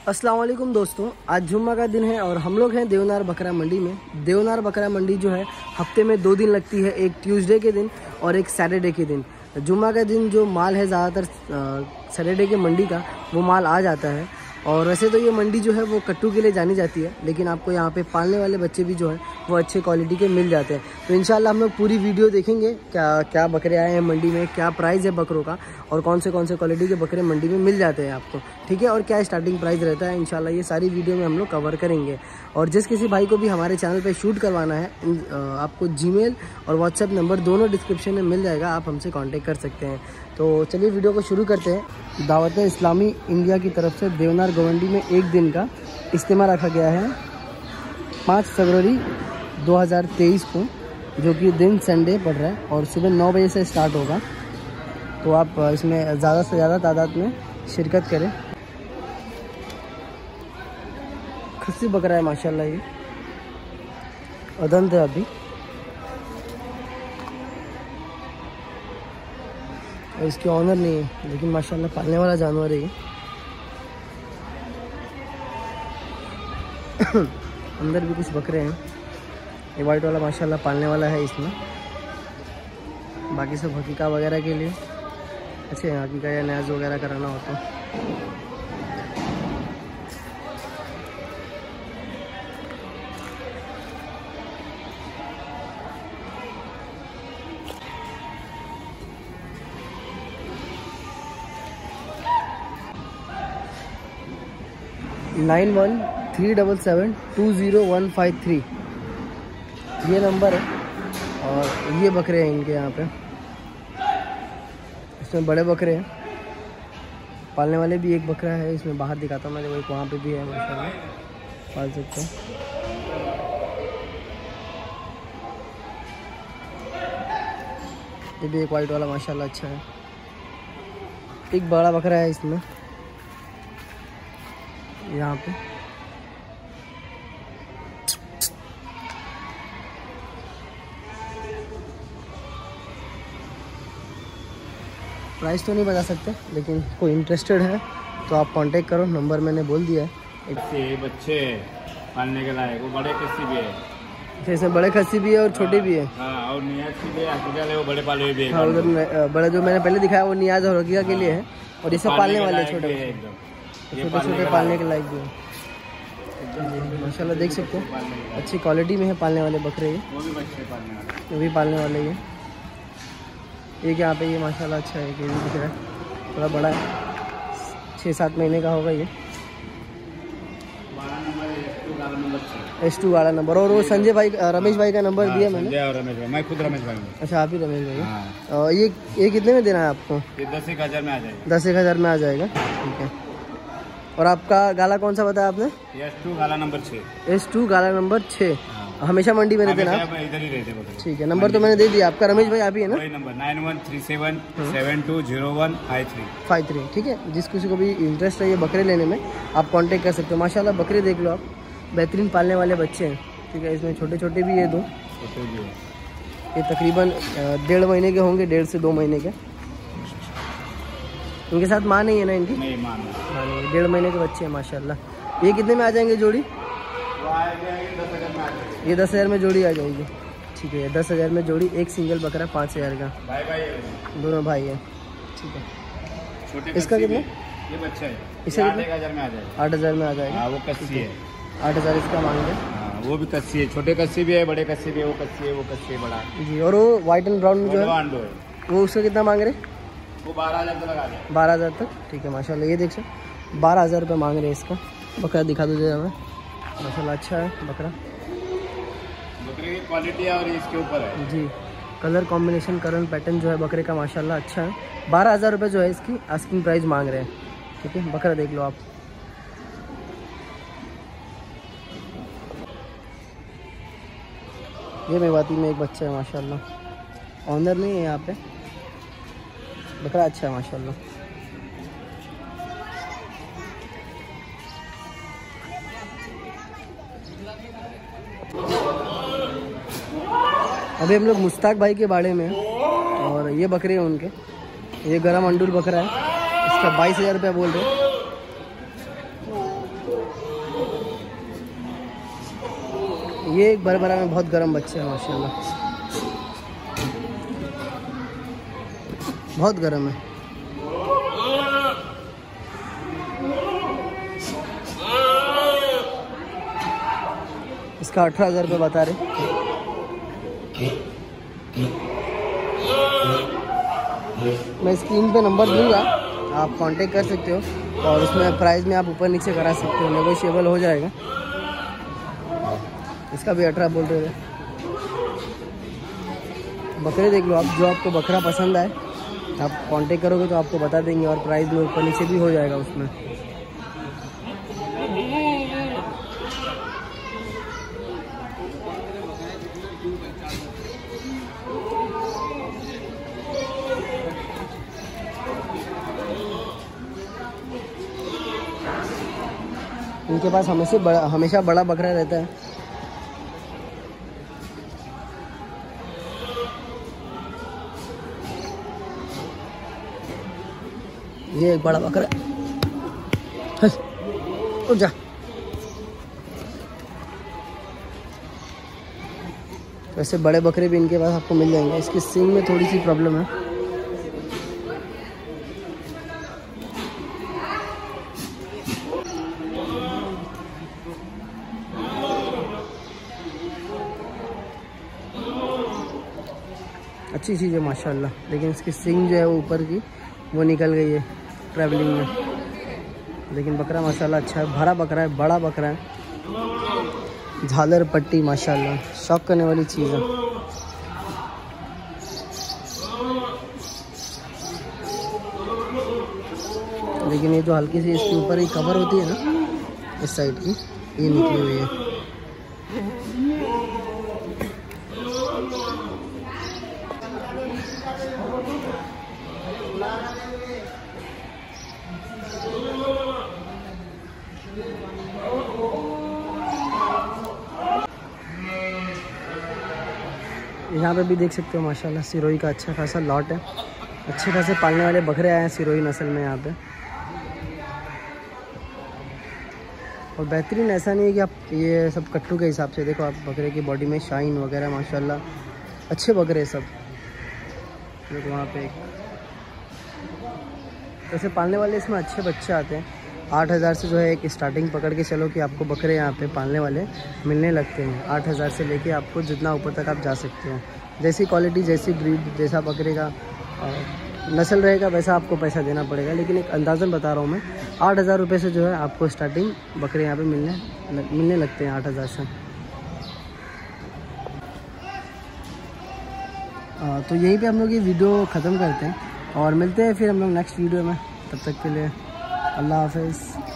अस्सलाम वालेकुम दोस्तों, आज जुम्मा का दिन है और हम लोग हैं देवनार बकरा मंडी में। देवनार बकरा मंडी जो है हफ्ते में 2 दिन लगती है, एक ट्यूसडे के दिन और एक सैटरडे के दिन। जुम्मा का दिन जो माल है ज़्यादातर सैटरडे के मंडी का वो माल आ जाता है। और वैसे तो ये मंडी जो है वो कट्टू के लिए जानी जाती है, लेकिन आपको यहाँ पे पालने वाले बच्चे भी जो हैं वो अच्छे क्वालिटी के मिल जाते हैं। तो इंशाल्लाह हम लोग पूरी वीडियो देखेंगे क्या क्या बकरे आए हैं मंडी में, क्या प्राइस है बकरों का और कौन से क्वालिटी के बकरे मंडी में मिल जाते हैं आपको, ठीक है। और क्या स्टार्टिंग प्राइस रहता है, इंशाल्लाह ये सारी वीडियो में हम लोग कवर करेंगे। और जिस किसी भाई को भी हमारे चैनल पर शूट करवाना है, आपको जीमेल और व्हाट्सएप नंबर दोनों डिस्क्रिप्शन में मिल जाएगा, आप हमसे कॉन्टेक्ट कर सकते हैं। तो चलिए वीडियो को शुरू करते हैं। दावत इस्लामी इंडिया की तरफ से देवनार गवंडी में एक दिन का इज्तिमा रखा गया है 5 फरवरी 2023 को, जो कि दिन संडे पड़ रहा है और सुबह 9 बजे से स्टार्ट होगा। तो आप इसमें ज़्यादा से ज़्यादा तादाद में शिरकत करें। खस्सी बकरा है माशाल्लाह, ये अदंत है अभी। और इसके ऑनर नहीं है, लेकिन माशाल्लाह पालने वाला जानवर है ये। अंदर भी कुछ बकरे हैं। ये वाइट वाला माशाल्लाह पालने वाला है इसमें, बाकी सब हकीका वगैरह के लिए अच्छे हैं। हकीका या न्याज वगैरह कराना होता है। (91 377 20153) ये नंबर है। और ये बकरे हैं इनके यहाँ पे, इसमें बड़े बकरे हैं। पालने वाले भी एक बकरा है इसमें, बाहर दिखाता हूँ मैं, वो वहाँ पे भी है माशाल्लाह, पाल सकते हैं। ये भी एक वाइट वाला माशाल्लाह अच्छा है। एक बड़ा बकरा है इसमें यहाँ पे। प्राइस तो नहीं बता सकते, लेकिन कोई इंटरेस्टेड है तो आप कांटेक्ट करो, नंबर मैंने बोल दिया है। बच्चे पालने के लायक, वो बड़े खस्सी भी है। इसमें बड़े खस्सी भी है और छोटे भी है। हाँ, और नियाज की भी है, वो बड़े पाले भी है। हाँ, उधर बड़ा जो मैंने पहले दिखाया वो नियाज और हकीका के लिए है, और ये सब पालने वाले छोटे छोटे पालने के लायक भी है। माशाल्लाह देख सकते हो अच्छी क्वालिटी में है पालने वाले बकरे, ये वो भी पालने वाले। ये यहाँ पे ये माशाल्लाह अच्छा है, ये भी दिख रहा है, थोड़ा बड़ा है, 6-7 महीने का होगा ये। S2 वाला नंबर। और वो संजय भाई रमेश भाई का नंबर दिया मैंने। रमेश भाई, मैं खुद रमेश भाई हूँ। अच्छा, आप ही रमेश भाई। ये कितने में देना है आपको? ये 10-1 में आ जाएगा। 10-1 में आ जाएगा, ठीक है। और आपका गाला कौन सा बताया आपने? S2 गाला नंबर 6। S2 गाला नंबर 6। हमेशा मंडी में रहते ना? इधर ही रहते। ठीक है, नंबर तो मैंने दे दिया आपका। रमेश भाई आप ही है ना? नंबर 9137 720153। ठीक है, जिस किसी को भी इंटरेस्ट है ये बकरे लेने में, आप कांटेक्ट कर सकते हो। माशाल्लाह बकरे देख लो आप, बेहतरीन पालने वाले बच्चे हैं, ठीक है। इसमें छोटे छोटे भी ये दो, ये तकरीबन 1.5 महीने के होंगे, 1.5 से 2 महीने के। इनके साथ माँ नहीं है ना इनकी? नहीं, माँ नहीं। 1.5 महीने के बच्चे हैं माशाल्लाह। ये कितने में आ जाएंगे जोड़ी? ये 10,000 में जोड़ी आ जाएगी, ठीक है। 10,000 में जोड़ी, एक सिंगल बकरा 5,000 का। दोनों भाई है, ठीक है। इसका कितना? ये बच्चा है, इसका 8,000 में आ जाएगा। 8,000 में आ जाएगा। वो कस्सी है, 8,000 इसका मांगे। वो भी कस्सी है, छोटे कस्सी भी है, बड़े कस्सी भी है। वो कस्सी है, वो कस्सी है बड़ा जी। और वो व्हाइट एंड ब्राउन जो है वो उसका कितना मांग रहे? वो 12,000 तक लगा दिया। 12,000 तक, ठीक है माशाल्लाह। ये देख सकते 12,000 रुपये मांग रहे हैं इसका। बकरा दिखा दो जरा हमें, माशाल्लाह अच्छा है बकरा। बकरे की क्वालिटी और इसके ऊपर है जी। कलर कॉम्बिनेशन, करंट पैटर्न जो है बकरे का माशाल्लाह अच्छा है। 12,000 रुपये जो है इसकी आस्किंग प्राइस मांग रहे हैं, ठीक है। बकरा देख लो आप। ये मेवाती में एक बच्चा है माशाल्लाह, ऑनर नहीं है यहाँ पे। बकरा अच्छा है माशाल्लाह। अभी हम लोग मुश्ताक भाई के बाड़े में हैं और ये बकरे हैं उनके। ये गरम अंडूर बकरा है, इसका 22,000 रुपया बोल रहे हैं। ये एक बरबरा में बहुत गर्म बच्चे हैं माशाल्लाह, बहुत गर्म है। इसका 18,000 रुपये बता रहे। मैं स्क्रीन पे नंबर दूंगा, आप कांटेक्ट कर सकते हो और उसमें प्राइस में आप ऊपर नीचे करा सकते हो, नेगोशिएबल हो जाएगा। इसका भी 18 बोल रहे थे। बकरे देख लो आप, जो आपको बकरा पसंद आए आप कांटेक्ट करोगे तो आपको बता देंगे और प्राइस में ऊपर नीचे भी हो जाएगा उसमें। इनके पास हमेशा बड़ा बकरा रहता है। ये एक बड़ा बकरा उठ जा। वैसे बड़े बकरे भी इनके पास आपको मिल जाएंगे। इसकी सींग में थोड़ी सी प्रॉब्लम है। अच्छी चीज़ है माशाल्लाह, लेकिन इसकी सींग जो है वो ऊपर की वो निकल गई है ट्रैवलिंग में। लेकिन बकरा माशाल्लाह अच्छा है, भरा बकरा है, बड़ा बकरा है, झालर पट्टी माशाल्लाह, शौक करने वाली चीज़ है। लेकिन ये जो हल्की सी इसके ऊपर ही कवर होती है ना, इस साइड की, ये निकली हुई है। यहाँ पे भी देख सकते हो माशाल्लाह सिरोही का अच्छा खासा लॉट है। अच्छे खासे पालने वाले बकरे आए हैं सिरोही नस्ल में यहाँ पे। और बेहतरीन ऐसा नहीं है कि आप ये सब कट्टू के हिसाब से देखो, आप बकरे की बॉडी में शाइन वगैरह माशाल्लाह अच्छे बकरे सब। देखो वहाँ पे ऐसे पालने वाले इसमें अच्छे बच्चे आते हैं। 8,000 से जो है एक स्टार्टिंग पकड़ के चलो कि आपको बकरे यहाँ पे पालने वाले मिलने लगते हैं। 8,000 से लेके आपको जितना ऊपर तक आप जा सकते हो। जैसी क्वालिटी, जैसी ब्रीड, जैसा बकरे का नस्ल रहेगा वैसा आपको पैसा देना पड़ेगा। लेकिन एक अंदाज़न बता रहा हूँ मैं, 8,000 रुपये से जो है आपको स्टार्टिंग बकरे यहाँ पे मिलने लगते हैं 8,000 से। तो यहीं पे हम लोग ये वीडियो ख़त्म करते हैं और मिलते हैं फिर हम लोग नेक्स्ट वीडियो में। तब तक के लिए अल्लाह हाफ़िज़।